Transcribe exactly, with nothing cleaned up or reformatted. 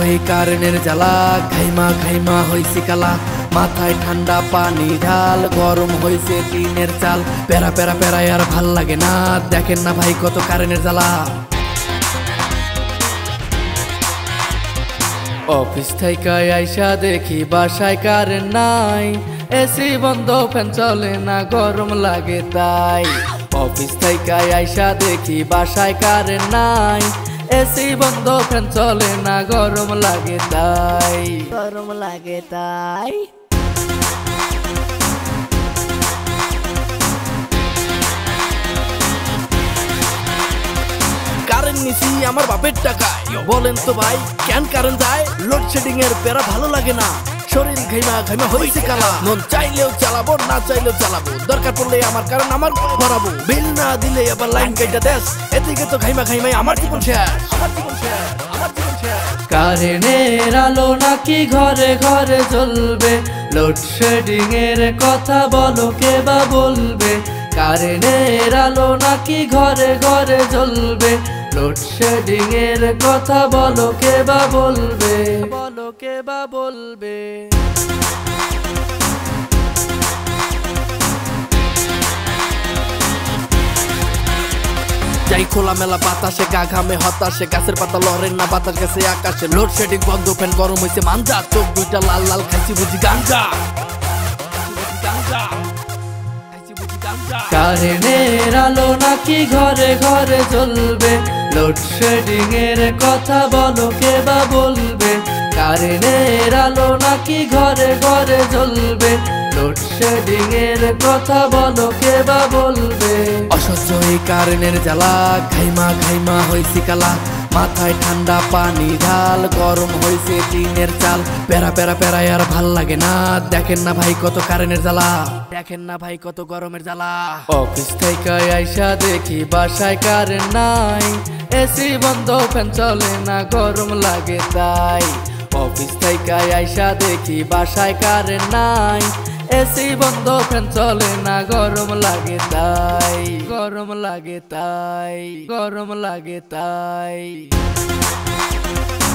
এই কারেন্টের জ্বালা খাইমা খাইমা হইছে কালা মাথায় ঠান্ডা পানি ঢাল গরম হইছে টিনের চাল পেরা পেরা পেরা আর ভাল লাগে না দেখেন না ভাই কত কারেন্টের জ্বালা অফিস থেকে আইসা দেখি বাসায় কারেন্ট নাই এসি বন্ধ ফ্যান চলে না গরম লাগে তাই অফিস থেকে আইসা দেখি বাসায় কারেন্ট নাই এসি বন্ধ ফ্যান চলে না গরম লাগে তাই গরম লাগে তাই কারেন্ট নিছি আমার বাপের টাকায় বলেন তো ভাই কেন কারেন্ট যায় লোডশেডিং এর পেরা ভালো লাগে না শরীর ঘাইমা ঘাইমা হইছে কালা মন চাইলেও চালাবো না চাইলেও চালাবো দরকার পড়লে আমার কারণ আমার ভরাবো বিল না দিলে আবার লাইন কেটে দেশ এদিকে তো ঘাইমা ঘাইমাই আমার জীবন শেষ আমার জীবন শেষ আমার জীবন শেষ কারেন্টের আলো নাকি ঘরে ঘরে জ্বলবে লোডশেডিং এর কথা বলো কে বা বলবে কারেন্টের আলো নাকি ঘরে ঘরে জ্বলবে লোডশেডিং এর কথা বলো কে বা বলবে বলো কে বা বলবে যাই খোলা মেলা বাতাসে গা ঘামে হতাশে গাছের পাতা লড়েন না বাতাস গেছে আকাশে লোডশেডিং বন্ধ ফ্যান গরম হয়েছে মাঞ্জা চোখ দুইটা লাল লাল খাইছি বুঝি গাঞ্জা কারেন্টের আলো নাকি ঘরে ঘরে জ্বলবে লোডশেডিং এর কথা বলো কে বা বলবে কারেন্টের আলো নাকি ঘরে ঘরে জ্বলবে লোডশেডিং এর কথা বলো কে বা বলবে অসহ্য এই কারেন্টের জ্বালা খাইমা খাইমা হইছে কালা মাথায় ঠান্ডা পানি ঢাল গরম হইছে টিনের চাল পেরা পেরা পেরা আর ভাল লাগে না দেখেন না ভাই কত কারেন্টের জ্বালা দেখেন না ভাই কত গরমের জ্বালা অফিস থেকে আইসা দেখি বাসায় কারেন্ট নাই এসি বন্ধ ফ্যান চলে না গরম লাগে তাই অফিস থেকে আইসা দেখি বাসায় কারেন্ট নাই এসি বন্ধ ফ্যান চলে না গরম লাগে তাই গরম লাগে তাই গরম লাগে তাই